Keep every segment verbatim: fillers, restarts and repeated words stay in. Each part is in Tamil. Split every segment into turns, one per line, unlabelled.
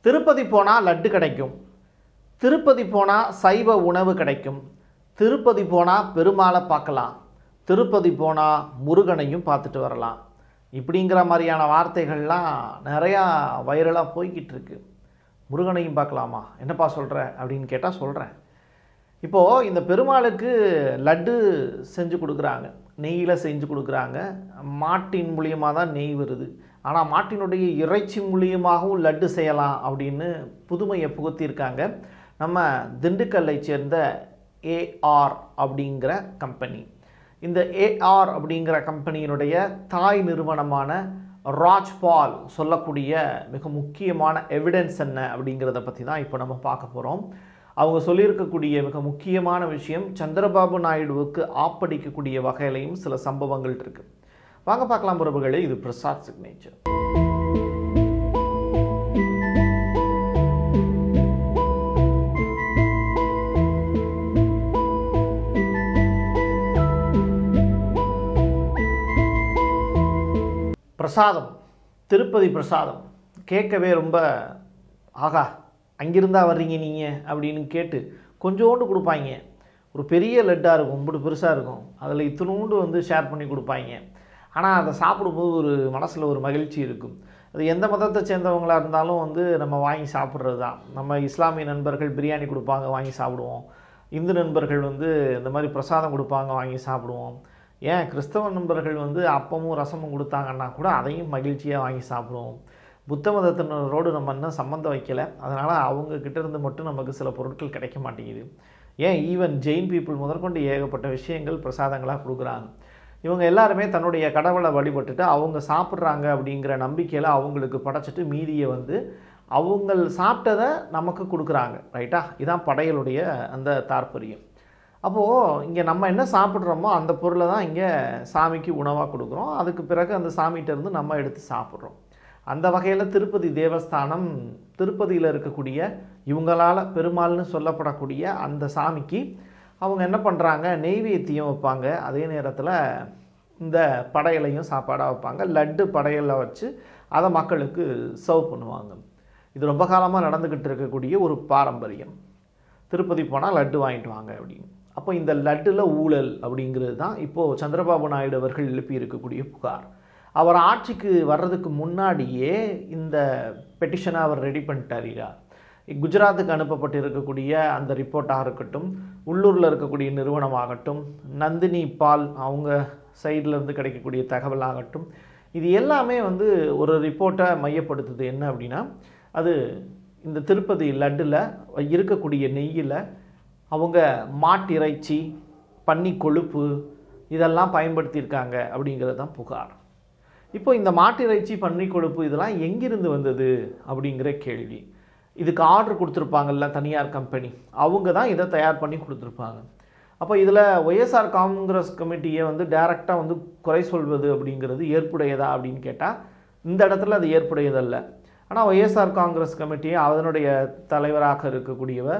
திருப்பதி போனால் லட்டு கிடைக்கும், திருப்பதி போனால் சைவ உணவு கிடைக்கும், திருப்பதி போனால் பெருமாளை பார்க்கலாம், திருப்பதி போனால் முருகனையும் பார்த்துட்டு வரலாம். இப்படிங்கிற மாதிரியான வார்த்தைகள்லாம் நிறையா வைரலாக போய்கிட்டு இருக்கு. முருகனையும் பார்க்கலாமா, என்னப்பா சொல்கிற அப்படின்னு கேட்டால் சொல்கிறேன். இப்போது இந்த பெருமாளுக்கு லட்டு செஞ்சு கொடுக்குறாங்க, நெய்யில் செஞ்சு கொடுக்குறாங்க. மாட்டின் மூலியமாக தான் நெய் வருது. ஆனால் மாட்டினுடைய இறைச்சி மூலியமாகவும் லட்டு செய்யலாம் அப்படின்னு புதுமையை புகுத்தியிருக்காங்க நம்ம திண்டுக்கல்லை சேர்ந்த ஏஆர் அப்படிங்கிற கம்பெனி. இந்த ஏஆர் அப்படிங்கிற கம்பெனியினுடைய தாய் நிறுவனமான ராஜ்பால் சொல்லக்கூடிய மிக முக்கியமான எவிடன்ஸ் என்ன அப்படிங்கிறத பற்றி தான் இப்போ நம்ம பார்க்க போகிறோம். அவங்க சொல்லியிருக்கக்கூடிய மிக முக்கியமான விஷயம் சந்திரபாபு நாயுடுவுக்கு ஆப்படிக்கக்கூடிய வகையிலையும் சில சம்பவங்கள் இருக்குது. வாங்க பார்க்கலாம் உறவுகளே, இது பிரசாத் சிக்னேச்சர். பிரசாதம், திருப்பதி பிரசாதம் கேட்கவே ரொம்ப ஆகா அங்கிருந்தா வர்றீங்க நீங்கள் அப்படின்னு கேட்டு கொஞ்சோண்டு கொடுப்பாங்க. ஒரு பெரிய லட்டாக இருக்கும், இப்படி பெருசாக இருக்கும், அதில் இத்தினோண்டு வந்து ஷேர் பண்ணி கொடுப்பாங்க. ஆனால் அதை சாப்பிடும்போது ஒரு மனசில் ஒரு மகிழ்ச்சி இருக்கும். அது எந்த மதத்தை சேர்ந்தவங்களாக இருந்தாலும் வந்து நம்ம வாங்கி சாப்பிட்றது தான். நம்ம இஸ்லாமிய நண்பர்கள் பிரியாணி கொடுப்பாங்க, வாங்கி சாப்பிடுவோம். இந்து நண்பர்கள் வந்து இந்த மாதிரி பிரசாதம் கொடுப்பாங்க, வாங்கி சாப்பிடுவோம். ஏன் கிறிஸ்தவ நண்பர்கள் வந்து அப்பமும் ரசமும் கொடுத்தாங்கன்னா கூட அதையும் மகிழ்ச்சியாக வாங்கி சாப்பிடுவோம். புத்த மதத்தினரோடு நம்ம இன்னும் சம்மந்தம் வைக்கலை, அதனால் அவங்கக்கிட்ட இருந்து மட்டும் நமக்கு சில பொருட்கள் கிடைக்க மாட்டேங்குது. ஏன் ஈவன் ஜெயின் பீப்புள் முதற்கொண்டு ஏகப்பட்ட விஷயங்கள் பிரசாதங்களாக கொடுக்குறாங்க. இவங்க எல்லாருமே தன்னுடைய கடவுளை வழிபட்டுட்டு அவங்க சாப்பிட்றாங்க அப்படிங்கிற நம்பிக்கையில் அவங்களுக்கு படைச்சிட்டு மீதியை வந்து அவங்க சாப்பிட்டதை நமக்கு கொடுக்குறாங்க. ரைட்டா? இதான் படையலுடைய அந்த தாற்பயம். அப்போது இங்கே நம்ம என்ன சாப்பிட்றோமோ அந்த பொருளை தான் இங்கே சாமிக்கு உணவாக கொடுக்குறோம். அதுக்கு பிறகு அந்த சாமிகிட்டேருந்து நம்ம எடுத்து சாப்பிட்றோம். அந்த வகையில் திருப்பதி தேவஸ்தானம் திருப்பதியில் இருக்கக்கூடிய இவங்களால் பெருமாள்னு சொல்லப்படக்கூடிய அந்த சாமிக்கு அவங்க என்ன பண்ணுறாங்க, நெய்வேத்தியம் வைப்பாங்க. அதே நேரத்தில் இந்த படையலையும் சாப்பாடாக வைப்பாங்க. லட்டு படையலை வச்சு அதை மக்களுக்கு சர்வ் பண்ணுவாங்க. இது ரொம்ப காலமாக நடந்துக்கிட்டு இருக்கக்கூடிய ஒரு பாரம்பரியம். திருப்பதி போனால் லட்டு வாங்கிட்டு வாங்க அப்படின்னு. அப்போ இந்த லட்டில் ஊழல் அப்படிங்கிறது தான் இப்போது சந்திரபாபு நாயுடு அவர்கள் எழுப்பி இருக்கக்கூடிய புகார். அவர் ஆட்சிக்கு வர்றதுக்கு முன்னாடியே இந்த பெட்டிஷனை அவர் ரெடி பண்ணிட்டார். குஜராத்துக்கு அனுப்பப்பட்டு இருக்கக்கூடிய அந்த ரிப்போர்ட்டாக இருக்கட்டும், உள்ளூரில் இருக்கக்கூடிய நிறுவனமாகட்டும், நந்தினி பால் அவங்க சைட்லேருந்து கிடைக்கக்கூடிய தகவலாகட்டும், இது எல்லாமே வந்து ஒரு ரிப்போர்ட்டை மையப்படுத்துது. என்ன அப்படின்னா, அது இந்த திருப்பதி லட்டில் இருக்கக்கூடிய நெய்யில் அவங்க மாட்டிறைச்சி, பன்னி கொழுப்பு இதெல்லாம் பயன்படுத்தியிருக்காங்க அப்படிங்கிறது தான் புகார். இப்போ இந்த மாட்டிறைச்சி, பன்னி கொழுப்பு இதெல்லாம் எங்கிருந்து வந்தது அப்படிங்கிற கேள்வி. இதுக்கு ஆர்டர் கொடுத்துருப்பாங்கல்ல தனியார் கம்பெனி, அவங்க தான் இதை தயார் பண்ணி கொடுத்துருப்பாங்க. அப்போ இதில் ஒய்எஸ்ஆர் காங்கிரஸ் கமிட்டியை வந்து டைரெக்டாக வந்து குறை சொல்வது அப்படிங்கிறது ஏற்புடையதா அப்படின்னு கேட்டால் இந்த இடத்துல அது ஏற்புடையதல்ல. ஆனால் ஒய்எஸ்ஆர் காங்கிரஸ் கமிட்டியை அதனுடைய தலைவராக இருக்கக்கூடியவர்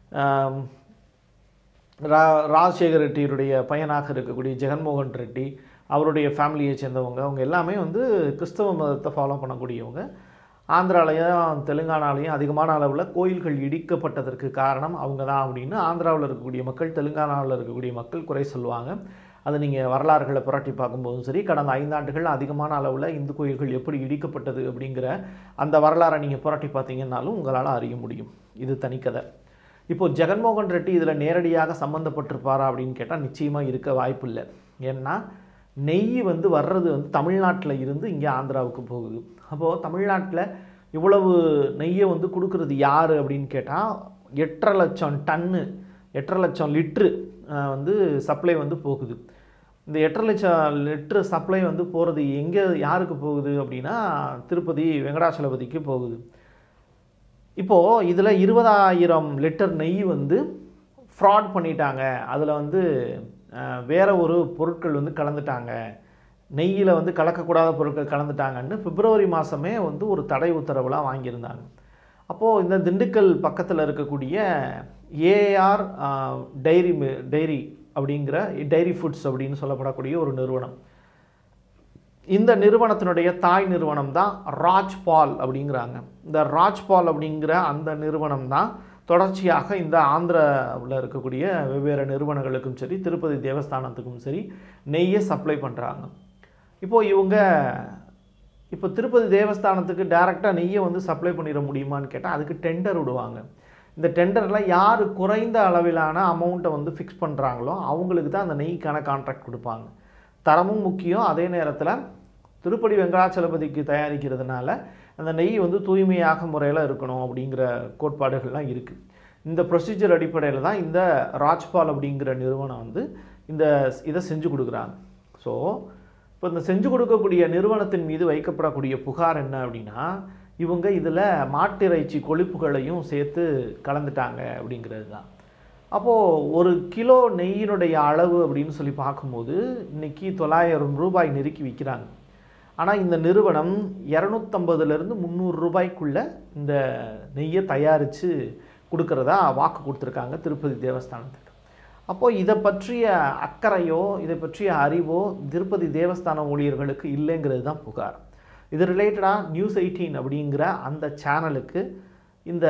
ரா ராஜசேகர் ரெட்டியுடைய பையனாக இருக்கக்கூடிய ஜெகன்மோகன் ரெட்டி, அவருடைய ஃபேமிலியை சேர்ந்தவங்க, அவங்க எல்லாமே வந்து கிறிஸ்தவ மதத்தை ஃபாலோ பண்ணக்கூடியவங்க. ஆந்திராலையும் தெலுங்கானாலையும் அதிகமான அளவில் கோயில்கள் இடிக்கப்பட்டதற்கு காரணம் அவங்க தான் அப்படின்னு ஆந்திராவில் இருக்கக்கூடிய மக்கள், தெலுங்கானாவில் இருக்கக்கூடிய மக்கள் குறை சொல்லுவாங்க. அது நீங்கள் வரலாறுகளை புரட்டி பார்க்கும்போதும் சரி, கடந்த ஐந்தாண்டுகள் அதிகமான அளவில் இந்து கோயில்கள் எப்படி இடிக்கப்பட்டது அப்படிங்கிற அந்த வரலாறை நீங்கள் புரட்டி பார்த்தீங்கன்னாலும் உங்களால் அறிய முடியும். இது தனிக்கதை. இப்போது ஜெகன்மோகன் ரெட்டி இதில் நேரடியாக சம்மந்தப்பட்டிருப்பாரா அப்படின்னு கேட்டால் நிச்சயமாக இருக்க வாய்ப்பு இல்லை. ஏன்னா நெய் வந்து வர்றது வந்து தமிழ்நாட்டில் இருந்து இங்கே ஆந்திராவுக்கு போகுது. அப்போது தமிழ்நாட்டில் இவ்வளவு நெய்யை வந்து கொடுக்குறது யார் அப்படின்னு கேட்டால் எட்டரை லட்சம் டன்னு எட்டரை லட்சம் லிட்ரு வந்து சப்ளை வந்து போகுது. இந்த எட்டரை லட்சம் லிட்ரு சப்ளை வந்து போகிறது எங்கே யாருக்கு போகுது அப்படின்னா திருப்பதி வெங்கடாச்சலபதிக்கு போகுது. இப்போது இதில் இருபதாயிரம் லிட்டர் நெய் வந்து ஃப்ராட் பண்ணிட்டாங்க, அதில் வந்து வேறு ஒரு பொருட்கள் வந்து கலந்துட்டாங்க, நெய்யில் வந்து கலக்கக்கூடாத பொருட்கள் கலந்துட்டாங்கன்னு பிப்ரவரி மாதமே வந்து ஒரு தடை உத்தரவுலாம் வாங்கியிருந்தாங்க. அப்போது இந்த திண்டுக்கல் பக்கத்தில் இருக்கக்கூடிய ஏஆர் டைரி டைரி அப்படிங்கிற டைரி ஃபுட்ஸ் அப்படின்னு சொல்லப்படக்கூடிய ஒரு நிறுவனம், இந்த நிறுவனத்தினுடைய தாய் நிறுவனம் தான் ராஜ்பால் அப்படிங்கிறாங்க. இந்த ராஜ்பால் அப்படிங்கிற அந்த நிறுவனம் தான் தொடர்ச்சியாக இந்த ஆந்திராவில் இருக்கக்கூடிய வெவ்வேறு நிறுவனங்களுக்கும் சரி திருப்பதி தேவஸ்தானத்துக்கும் சரி நெய்யை சப்ளை பண்ணுறாங்க. இப்போது இவங்க இப்போ திருப்பதி தேவஸ்தானத்துக்கு டைரெக்டாக நெய்யை வந்து சப்ளை பண்ணிட முடியுமான்னு கேட்டால் அதுக்கு டெண்டர் விடுவாங்க. இந்த டெண்டரில் யார் குறைந்த அளவிலான அமௌண்ட்டை வந்து ஃபிக்ஸ் பண்ணுறாங்களோ அவங்களுக்கு தான் அந்த நெய்க்கான கான்ட்ராக்ட் கொடுப்பாங்க. தரமும் முக்கியம், அதே நேரத்தில் திருப்பதி வெங்கடாச்சலபதிக்கு தயாரிக்கிறதுனால அந்த நெய் வந்து தூய்மையாக முறையில் இருக்கணும் அப்படிங்கிற கோட்பாடுகள்லாம் இருக்குது. இந்த ப்ரொசீஜர் அடிப்படையில் தான் இந்த ராஜ்பால் அப்படிங்கிற நிறுவனம் வந்து இந்த இதை செஞ்சு கொடுக்குறாங்க. ஸோ இப்போ இந்த செஞ்சு கொடுக்கக்கூடிய நிறுவனத்தின் மீது வைக்கப்படக்கூடிய புகார் என்ன அப்படின்னா, இவங்க இதில் மாட்டிறைச்சி கொழுப்புகளையும் சேர்த்து கலந்துட்டாங்க அப்படிங்கிறது தான். அப்போது ஒரு கிலோ நெய்யினுடைய அளவு அப்படின்னு சொல்லி பார்க்கும்போது இன்றைக்கி தொள்ளாயிரம் ரூபாய் நெருக்கி விற்கிறாங்க. ஆனால் இந்த நிறுவனம் இரநூத்தம்பதுலேருந்து முந்நூறு ரூபாய்க்குள்ளே இந்த நெய்யை தயாரித்து கொடுக்குறதா வாக்கு கொடுத்துருக்காங்க திருப்பதி தேவஸ்தானத்துக்கு. அப்போது இதை பற்றிய அக்கறையோ இதை பற்றிய அறிவோ திருப்பதி தேவஸ்தான ஊழியர்களுக்கு இல்லைங்கிறது தான் புகார். இது ரிலேட்டடாக நியூஸ் எயிட்டீன் அப்படிங்கிற அந்த சேனலுக்கு இந்த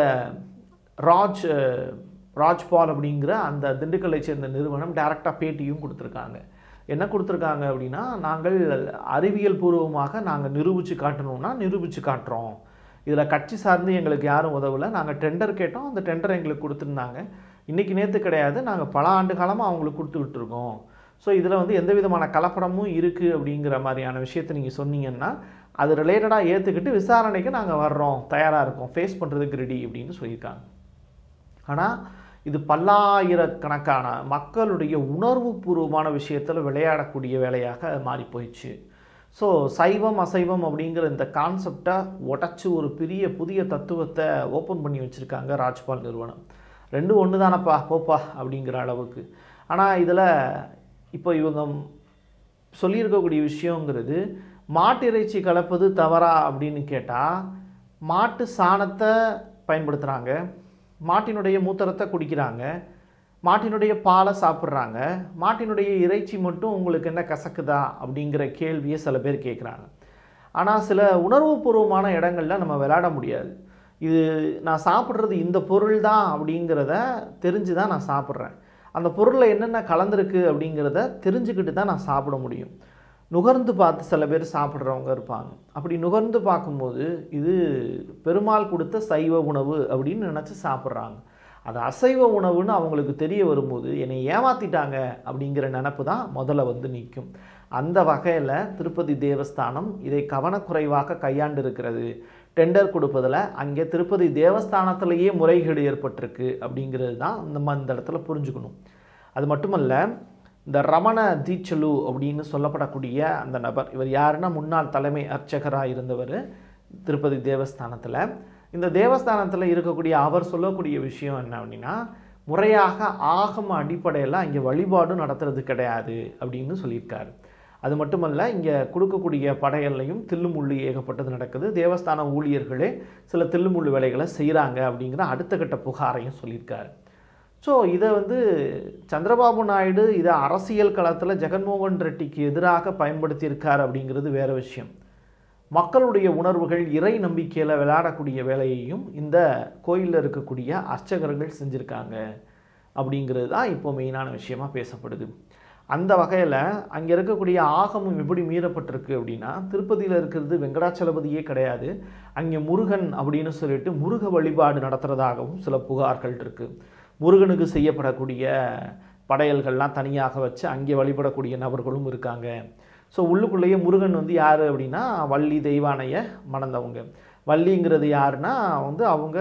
ராஜ் ராஜ்பால் அப்படிங்கிற அந்த திண்டுக்கல்லை சேர்ந்த நிறுவனம் டைரெக்டாக பேட்டியும் கொடுத்துருக்காங்க. என்ன கொடுத்துருக்காங்க அப்படின்னா, நாங்கள் அறிவியல் பூர்வமாக நாங்கள் நிரூபித்து காட்டணும்னா நிரூபித்து காட்டுறோம். இதில் கட்சி சார்ந்து எங்களுக்கு யாரும் உதவலை. நாங்கள் டெண்டர் கேட்டோம், அந்த டெண்டர் எங்களுக்கு கொடுத்துருந்தாங்க. இன்றைக்கி நேற்று கிடையாது, நாங்கள் பல ஆண்டு காலமாக அவங்களுக்கு கொடுத்துக்கிட்டு இருக்கோம். ஸோ இதில் வந்து எந்த விதமான கலப்படமும் இருக்குது அப்படிங்கிற மாதிரியான விஷயத்தை நீங்கள் சொன்னீங்கன்னா அது ரிலேட்டடாக ஏற்றுக்கிட்டு விசாரணைக்கு நாங்கள் வர்றோம், தயாராக இருக்கோம், ஃபேஸ் பண்ணுறதுக்கு ரெடி அப்படின்னு சொல்லியிருக்காங்க. ஆனால் இது பல்லாயிரக்கணக்கான மக்களுடைய உணர்வு பூர்வமான விஷயத்தில் விளையாடக்கூடிய வேலையாக மாறி போயிடுச்சு. ஸோ சைவம் அசைவம் அப்படிங்கிற இந்த கான்செப்டை உடச்சி ஒரு பெரிய புதிய தத்துவத்தை ஓப்பன் பண்ணி வச்சுருக்காங்க ராஜ்பால் நிறுவனம். ரெண்டும் ஒன்று தானப்பா போப்பா அப்படிங்கிற அளவுக்கு. ஆனால் இதில் இப்போ இவங்க சொல்லியிருக்கக்கூடிய விஷயங்கிறது மாட்டு இறைச்சி கலப்பது தவறா அப்படின்னு கேட்டால் மாட்டு சாணத்தை பயன்படுத்துகிறாங்க, மாட்டினுடைய மூத்திரத்தை குடிக்கிறாங்க, மாட்டினுடைய பாலை சாப்பிட்றாங்க, மாட்டினுடைய இறைச்சி மட்டும் உங்களுக்கு என்ன கசக்குதா அப்படிங்கிற கேள்வியை சில பேர் கேட்குறாங்க. ஆனால் சில உணர்வுபூர்வமான இடங்களில் நம்ம விளையாட முடியாது. இது நான் சாப்பிட்றது இந்த பொருள் தான் அப்படிங்கிறத தெரிஞ்சு தான் நான் சாப்பிட்றேன். அந்த பொருளில் என்னென்ன கலந்துருக்கு அப்படிங்கிறத தெரிஞ்சுக்கிட்டு தான் நான் சாப்பிட முடியும். நுகர்ந்து பார்த்து சில பேர் சாப்பிட்றவங்க இருப்பாங்க. அப்படி நுகர்ந்து பார்க்கும்போது இது பெருமாள் கொடுத்த சைவ உணவு அப்படின்னு நினச்சி சாப்பிட்றாங்க. அது அசைவ உணவுன்னு அவங்களுக்கு தெரிய வரும்போது என்னை ஏமாற்றிட்டாங்க அப்படிங்கிற நினப்பு தான் முதல்ல வந்து நிற்கும். அந்த வகையில் திருப்பதி தேவஸ்தானம் இதை கவனக்குறைவாக கையாண்டு இருக்கிறது. டெண்டர் கொடுப்பதில் அங்கே திருப்பதி தேவஸ்தானத்திலேயே முறைகேடு ஏற்பட்டிருக்கு அப்படிங்கிறது தான் நம்ம இந்த இடத்துல புரிஞ்சுக்கணும். அது மட்டுமல்ல, இந்த ரமண தீட்சலு அப்படின்னு சொல்லப்படக்கூடிய அந்த நபர், இவர் யாருன்னா முன்னாள் தலைமை அர்ச்சகராக இருந்தவர் திருப்பதி தேவஸ்தானத்தில். இந்த தேவஸ்தானத்தில் இருக்கக்கூடிய அவர் சொல்லக்கூடிய விஷயம் என்ன அப்படின்னா, முறையாக ஆகம அடிப்படையில் இங்கே வழிபாடு நடத்துறது கிடையாது அப்படின்னு சொல்லியிருக்காரு. அது மட்டுமல்ல, இங்கே கொடுக்கக்கூடிய படையல்லையும் தில்லுமுள்ளு ஏகப்பட்டது நடக்குது. தேவஸ்தான ஊழியர்களே சில தில்லுமுள்ளு வேலைகளை செய்கிறாங்க அப்படிங்கிற அடுத்த கட்ட புகாரையும் சொல்லியிருக்காரு. ஸோ இதை வந்து சந்திரபாபு நாயுடு இதை அரசியல் களத்தில் ஜெகன்மோகன் ரெட்டிக்கு எதிராக பயன்படுத்தியிருக்கார் அப்படிங்கிறது வேறு விஷயம். மக்களுடைய உணர்வுகள் இறை நம்பிக்கையில் விளையாடக்கூடிய வேலையையும் இந்த கோயிலில் இருக்கக்கூடிய அர்ச்சகர்கள் செஞ்சுருக்காங்க அப்படிங்கிறது தான் இப்போ மெயினான விஷயமாக பேசப்படுது. அந்த வகையில் அங்கே இருக்கக்கூடிய ஆகமம் எப்படி மீறப்பட்டிருக்கு அப்படின்னா, திருப்பதியில் இருக்கிறது வெங்கடாச்சலபதியே கிடையாது, அங்கே முருகன் அப்படின்னு சொல்லிட்டு முருக வழிபாடு நடத்துகிறதாகவும் சில புகார்கள் இருக்குது. முருகனுக்கு செய்யப்படக்கூடிய படையல்கள்லாம் தனியாக வச்சு அங்கே வழிபடக்கூடிய நபர்களும் இருக்காங்க. ஸோ உள்ளுக்குள்ளேயே முருகன் வந்து யார் அப்படின்னா வள்ளி தெய்வானைய மணந்தவங்க. வள்ளிங்கிறது யாருன்னா வந்து அவங்க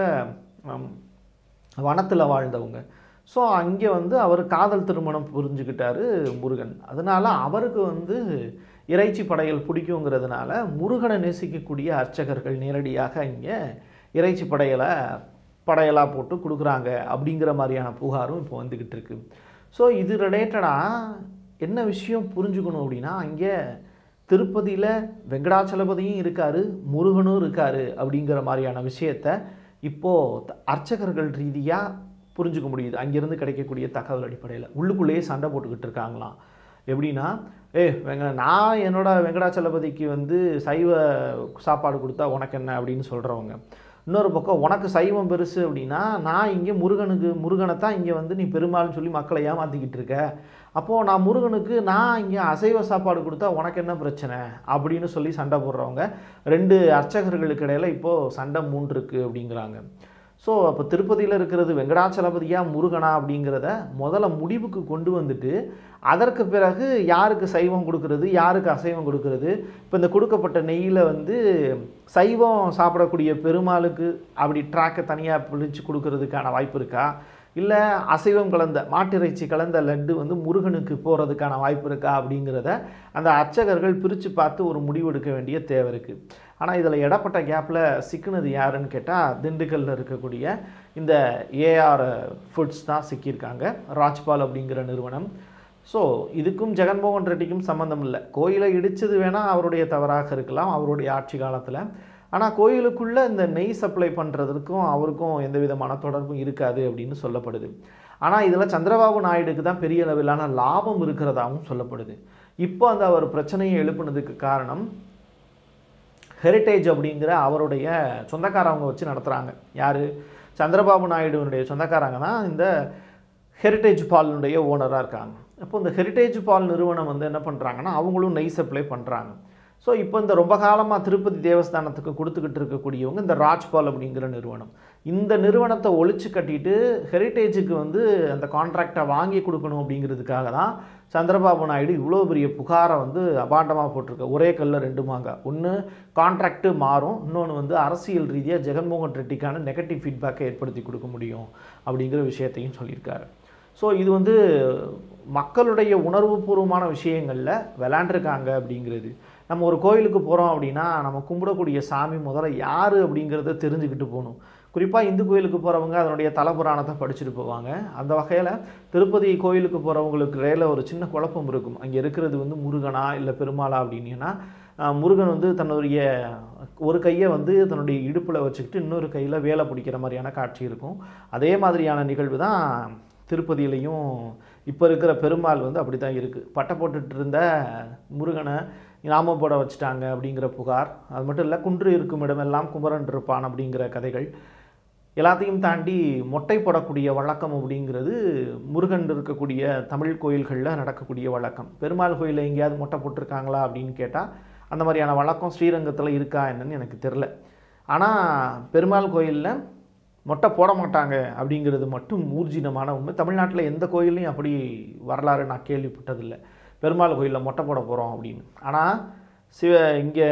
வனத்தில் வாழ்ந்தவங்க. ஸோ அங்கே வந்து அவர் காதல் திருமணம் புரிஞ்சுக்கிட்டாரு முருகன். அதனால் அவருக்கு வந்து இறைச்சி படையல் பிடிக்குங்கிறதுனால முருகனை நேசிக்கக்கூடிய அர்ச்சகர்கள் நேரடியாக இங்கே இறைச்சி படையலை படையலாக போட்டு கொடுக்குறாங்க அப்படிங்கிற மாதிரியான புகாரும் இப்போ வந்துக்கிட்டு இருக்குது. ஸோ இது ரிலேட்டடாக என்ன விஷயம் புரிஞ்சுக்கணும் அப்படின்னா, அங்கே திருப்பதியில் வெங்கடாச்சலபதியும் இருக்கார், முருகனும் இருக்கார் அப்படிங்கிற மாதிரியான விஷயத்தை இப்போது அர்ச்சகர்கள் ரீதியாக புரிஞ்சுக்க முடியுது. அங்கேருந்து கிடைக்கக்கூடிய தகவல் அடிப்படையில் உள்ளுக்குள்ளேயே சண்டை போட்டுக்கிட்டு இருக்காங்களாம். எப்படின்னா, ஏ வெங்க நான் என்னோட வெங்கடாச்சலபதிக்கு வந்து சைவ சாப்பாடு கொடுத்தா உனக்கு என்ன அப்படின்னு சொல்கிறவங்க. இன்னொரு பக்கம் உனக்கு சைவம் பெருசு அப்படின்னா, நான் இங்கே முருகனுக்கு முருகனை தான் இங்கே வந்து நீ பெருமாள்னு சொல்லி மக்களை ஏமாற்றிக்கிட்டு இருக்க. அப்போது நான் முருகனுக்கு நான் இங்கே அசைவ சாப்பாடு கொடுத்தா உனக்கு என்ன பிரச்சனை அப்படின்னு சொல்லி சண்டை போடுறவங்க ரெண்டு அர்ச்சகர்களுக்கு இடையில் இப்போது சண்டை மூன்றுருக்கு அப்படிங்கிறாங்க. ஸோ அப்போ திருப்பதியில் இருக்கிறது வெங்கடாச்சலபதியா முருகனா அப்படிங்கிறத முதல்ல முடிவுக்கு கொண்டு வந்துட்டு அதற்கு பிறகு யாருக்கு சைவம் கொடுக்கறது, யாருக்கு அசைவம் கொடுக்கறது. இப்போ இந்த கொடுக்கப்பட்ட நெய்யில் வந்து சைவம் சாப்பிடக்கூடிய பெருமாளுக்கு அப்படி ட்ராக்கை தனியாக பிடிச்சி கொடுக்கறதுக்கான வாய்ப்பு இருக்கா, இல்லை அசைவம் கலந்த மாட்டிறைச்சி கலந்த லட்டு வந்து முருகனுக்கு போகிறதுக்கான வாய்ப்பு இருக்கா அப்படிங்கிறத அந்த அர்ச்சகர்கள் பிரித்து பார்த்து ஒரு முடிவு எடுக்க வேண்டிய தேவை இருக்குது. ஆனால் இதில் இடப்பட்ட கேப்பில் சிக்கினது யாருன்னு கேட்டால் திண்டுக்கல்லில் இருக்கக்கூடிய இந்த ஏஆர் ஃபுட்ஸ் தான் சிக்கியிருக்காங்க, ராஜ்பால் அப்படிங்கிற நிறுவனம். ஸோ இதுக்கும் ஜெகன்மோகன் ரெட்டிக்கும் சம்மந்தம் இல்லை. கோயிலை இடித்தது வேணால் அவருடைய தவறாக இருக்கலாம் அவருடைய ஆட்சி காலத்தில். ஆனால் கோயிலுக்குள்ளே இந்த நெய் சப்ளை பண்ணுறதுக்கும் அவருக்கும் எந்த விதமான தொடர்பும் இருக்காது அப்படின்னு சொல்லப்படுது. ஆனால் இதில் சந்திரபாபு நாயுடுக்கு தான் பெரிய அளவிலான லாபம் இருக்கிறதாகவும் சொல்லப்படுது. இப்போ அந்த அவர் பிரச்சனையை எழுப்புனதுக்கு காரணம் ஹெரிட்டேஜ் அப்படிங்கிற அவருடைய சொந்தக்காரவங்க வச்சு நடத்துகிறாங்க. யார்? சந்திரபாபு நாயுடுனுடைய சொந்தக்காரங்க தான் இந்த ஹெரிட்டேஜ் பாலினுடைய ஓனராக இருக்காங்க. அப்போ இந்த ஹெரிட்டேஜ் பால் நிறுவனம் வந்து என்ன பண்ணுறாங்கன்னா அவங்களும் நெய் சப்ளை பண்ணுறாங்க. ஸோ இப்போ இந்த ரொம்ப காலமாக திருப்பதி தேவஸ்தானத்துக்கு கொடுத்துக்கிட்டு இருக்கக்கூடியவங்க இந்த ராஜ்பால் அப்படிங்கிற நிறுவனம். இந்த நிறுவனத்தை ஒழிச்சு கட்டிட்டு ஹெரிட்டேஜுக்கு வந்து அந்த கான்ட்ராக்டை வாங்கி கொடுக்கணும் அப்படிங்கிறதுக்காக தான் சந்திரபாபு நாயுடு இவ்வளோ பெரிய புகாரை வந்து அபாண்டமாக போட்டிருக்க. ஒரே கல்ல ரெண்டு மாங்காய். ஒன்று கான்ட்ராக்டு மாறும், இன்னொன்று வந்து அரசியல் ரீதியாக ஜெகன்மோகன் ரெட்டிக்கான நெகட்டிவ் ஃபீட்பேக்கை ஏற்படுத்தி கொடுக்க முடியும் அப்படிங்கிற விஷயத்தையும் சொல்லியிருக்காரு. ஸோ இது வந்து மக்களுடைய உணர்வுபூர்வமான விஷயங்களில் விளாண்டுருக்காங்க அப்படிங்கிறது. நம்ம ஒரு கோயிலுக்கு போகிறோம் அப்படின்னா நம்ம கும்பிடக்கூடிய சாமி முதல்ல யார் அப்படிங்கிறத தெரிஞ்சுக்கிட்டு போகணும். குறிப்பாக இந்து கோயிலுக்கு போகிறவங்க அதனுடைய தலபுராணத்தை படிச்சுட்டு போவாங்க. அந்த வகையில் திருப்பதி கோயிலுக்கு போகிறவங்களுக்கு இடையில் ஒரு சின்ன குழப்பம் இருக்கும். அங்கே இருக்கிறது வந்து முருகனா இல்லை பெருமாளா அப்படின்னா, முருகன் வந்து தன்னுடைய ஒரு கையை வந்து தன்னுடைய இடுப்பில் வச்சுக்கிட்டு இன்னொரு கையில் வேலை பிடிக்கிற மாதிரியான காட்சி இருக்கும். அதே மாதிரியான நிகழ்வு தான் திருப்பதியிலையும் இப்போ இருக்கிற பெருமாள் வந்து அப்படி தான் இருக்குது. பட்டை போட்டுட்டு இருந்த முருகனை நாம போட வச்சுட்டாங்க அப்படிங்கிற புகார். அது மட்டும் இல்லை, குன்று இருக்கும் இடமெல்லாம் குமரன் இருப்பான் அப்படிங்கிற கதைகள் எல்லாத்தையும் தாண்டி மொட்டை போடக்கூடிய வழக்கம் அப்படிங்கிறது முருகன் இருக்கக்கூடிய தமிழ் கோயில்களில் நடக்கக்கூடிய வழக்கம். பெருமாள் கோயிலில் எங்கேயாவது மொட்டை போட்டிருக்காங்களா அப்படின்னு கேட்டால் அந்த மாதிரியான வழக்கம் ஸ்ரீரங்கத்தில் இருக்கா என்னன்னு எனக்கு தெரில. ஆனால் பெருமாள் கோயிலில் மொட்டை போட மாட்டாங்க அப்படிங்கிறது மட்டும் ஊர்ஜிதமான உண்மை. தமிழ்நாட்டில் எந்த கோயிலையும் அப்படி வரலாறு நான் கேள்விப்பட்டதில்லை, பெருமாள் கோயிலில் மொட்டை போட போகிறோம் அப்படின்னு. ஆனால் சிவ இங்கே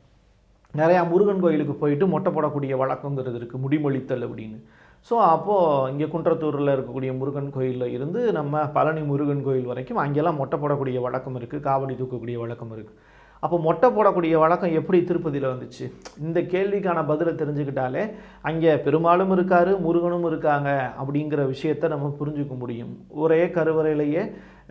நிறையா முருகன் கோயிலுக்கு போயிட்டு மொட்டை போடக்கூடிய வழக்கங்கிறது இருக்குது, முடிமொழித்தல் அப்படின்னு. ஸோ அப்போது இங்கே குன்றத்தூரில் இருக்கக்கூடிய முருகன் கோயிலில் இருந்து நம்ம பழனி முருகன் கோயில் வரைக்கும் அங்கெல்லாம் மொட்டை போடக்கூடிய வழக்கம் இருக்குது, காவடி தூக்கக்கூடிய வழக்கம் இருக்குது. அப்போ மொட்டை போடக்கூடிய வழக்கம் எப்படி திருப்பதியில் வந்துச்சு? இந்த கேள்விக்கான பதிலை தெரிஞ்சுக்கிட்டாலே அங்கே பெருமாளும் இருக்கார் முருகனும் இருக்காங்க அப்படிங்கிற விஷயத்தை நம்ம புரிஞ்சுக்க முடியும். ஒரே கருவறையிலேயே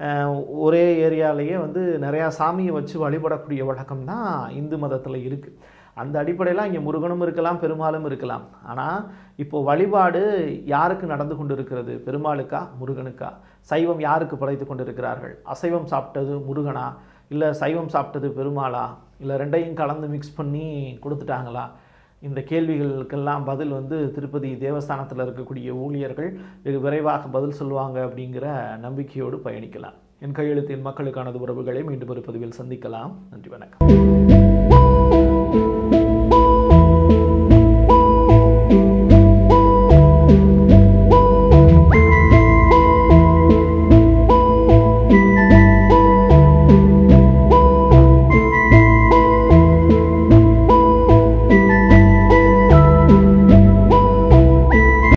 ஒரே ஏரியாலேயே வந்து நிறையா சாமியை வச்சு வழிபடக்கூடிய வழக்கம் தான் இந்து மதத்தில் இருக்குது. அந்த அடிப்படையில் இங்கே முருகனும் இருக்கலாம் பெருமாளும் இருக்கலாம். ஆனால் இப்போது வழிபாடு யாருக்கு நடந்து கொண்டு இருக்கிறது? பெருமாளுக்கா முருகனுக்கா? சைவம் யாருக்கு படைத்து கொண்டு இருக்கிறார்கள்? அசைவம் சாப்பிட்டது முருகனா இல்லை சைவம் சாப்பிட்டது பெருமாளா இல்லை ரெண்டையும் கலந்து மிக்ஸ் பண்ணி கொடுத்துட்டாங்களா? இந்த கேள்விகளுக்கெல்லாம் பதில் வந்து திருப்பதி தேவஸ்தானத்தில் இருக்கக்கூடிய ஊழியர்கள் வெகு விரைவாக பதில் சொல்லுவாங்க அப்படிங்கிற நம்பிக்கையோடு பயணிக்கலாம். என் கையெழுத்தின் மக்களுக்கானது உறவுகளை மீண்டும் ஒரு பதிவில் சந்திக்கலாம். நன்றி, வணக்கம்.